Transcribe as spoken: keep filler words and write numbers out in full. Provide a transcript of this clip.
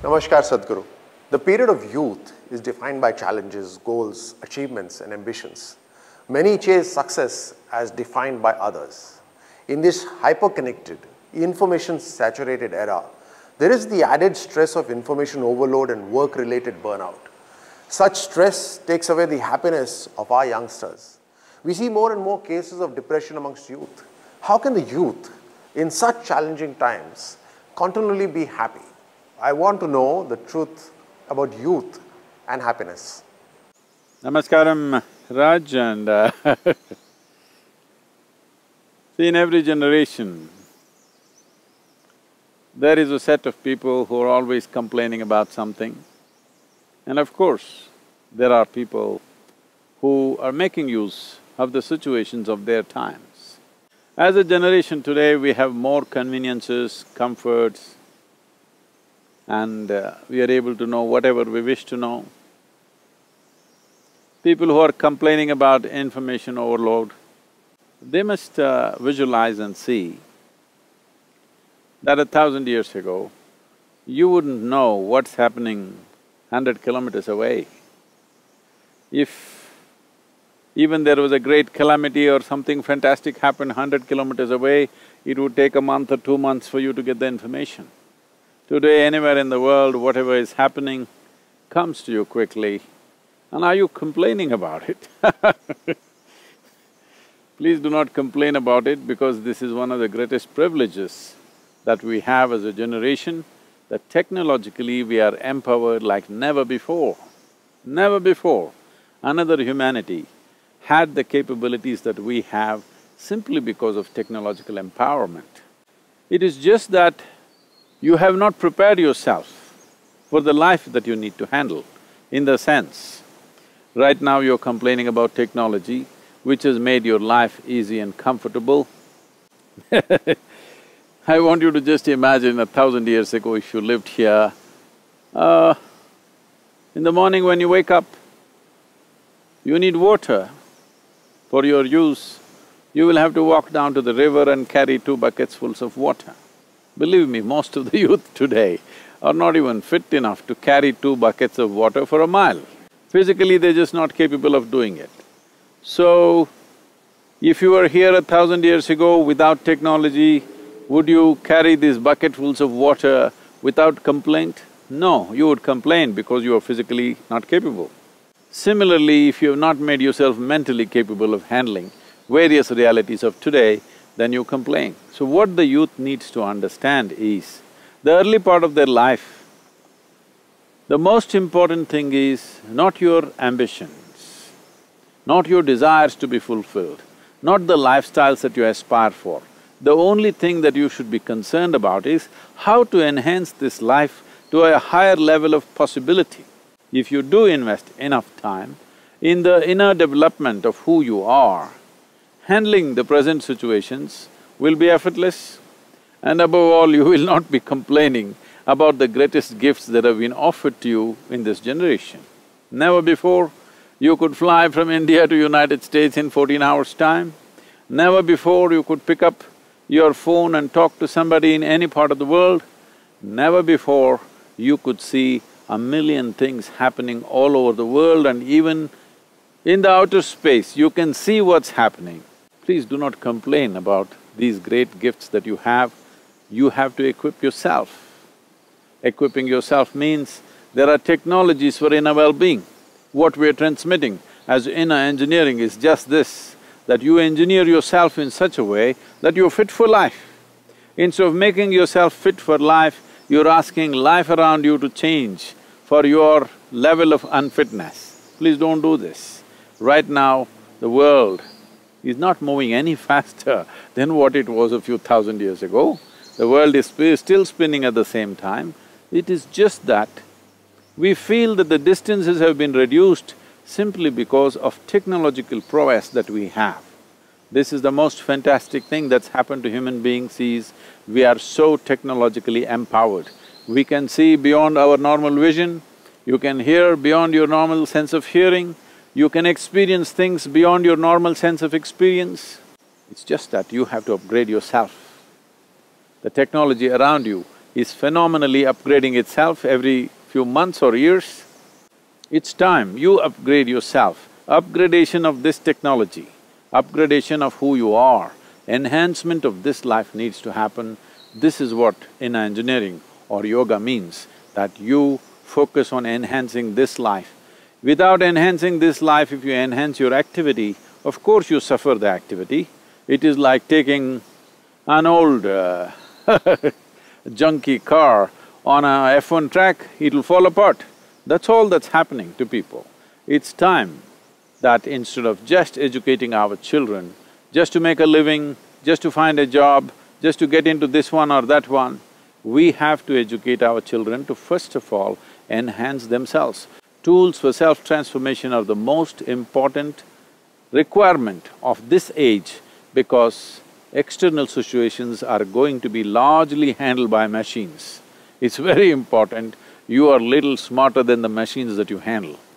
Namaskar Sadhguru. The period of youth is defined by challenges, goals, achievements and ambitions. Many chase success as defined by others. In this hyper-connected, information-saturated era, there is the added stress of information overload and work-related burnout. Such stress takes away the happiness of our youngsters. We see more and more cases of depression amongst youth. How can the youth, in such challenging times, continually be happy? I want to know the truth about youth and happiness. Namaskaram, Raj, and uh, see, in every generation, there is a set of people who are always complaining about something. And of course, there are people who are making use of the situations of their times. As a generation today, we have more conveniences, comforts, and uh, we are able to know whatever we wish to know. People who are complaining about information overload, they must uh, visualize and see that a thousand years ago, you wouldn't know what's happening hundred kilometers away. If even there was a great calamity or something fantastic happened hundred kilometers away, it would take a month or two months for you to get the information. Today, anywhere in the world, whatever is happening comes to you quickly, and are you complaining about it? Please do not complain about it, because this is one of the greatest privileges that we have as a generation, that technologically we are empowered like never before. Never before another humanity had the capabilities that we have simply because of technological empowerment. It is just that you have not prepared yourself for the life that you need to handle, in the sense, right now you're complaining about technology, which has made your life easy and comfortable. I want you to just imagine a thousand years ago if you lived here, uh, in the morning when you wake up, you need water for your use, you will have to walk down to the river and carry two buckets fulls of water. Believe me, most of the youth today are not even fit enough to carry two buckets of water for a mile. Physically, they're just not capable of doing it. So, if you were here a thousand years ago without technology, would you carry these bucketfuls of water without complaint? No, you would complain because you are physically not capable. Similarly, if you have not made yourself mentally capable of handling various realities of today, then you complain. So what the youth needs to understand is, the early part of their life, the most important thing is not your ambitions, not your desires to be fulfilled, not the lifestyles that you aspire for. The only thing that you should be concerned about is how to enhance this life to a higher level of possibility. If you do invest enough time in the inner development of who you are, handling the present situations will be effortless, and above all, you will not be complaining about the greatest gifts that have been offered to you in this generation. Never before you could fly from India to United States in fourteen hours' time. Never before you could pick up your phone and talk to somebody in any part of the world. Never before you could see a million things happening all over the world, and even in the outer space, you can see what's happening. Please do not complain about these great gifts that you have. You have to equip yourself. Equipping yourself means there are technologies for inner well-being. What we're transmitting as inner engineering is just this, that you engineer yourself in such a way that you're fit for life. Instead of making yourself fit for life, you're asking life around you to change for your level of unfitness. Please don't do this. Right now, the world is not moving any faster than what it was a few thousand years ago. The world is sp still spinning at the same time. It is just that we feel that the distances have been reduced simply because of technological prowess that we have. This is the most fantastic thing that's happened to human beings is, we are so technologically empowered. We can see beyond our normal vision, you can hear beyond your normal sense of hearing, you can experience things beyond your normal sense of experience. It's just that you have to upgrade yourself. The technology around you is phenomenally upgrading itself every few months or years. It's time you upgrade yourself. Upgradation of this technology, upgradation of who you are, enhancement of this life needs to happen. This is what in engineering or yoga means, that you focus on enhancing this life. Without enhancing this life, if you enhance your activity, of course you suffer the activity. It is like taking an old uh, junky car on a F one track, it'll fall apart. That's all that's happening to people. It's time that instead of just educating our children, just to make a living, just to find a job, just to get into this one or that one, we have to educate our children to first of all enhance themselves. Tools for self-transformation are the most important requirement of this age because external situations are going to be largely handled by machines. It's very important you are little smarter than the machines that you handle.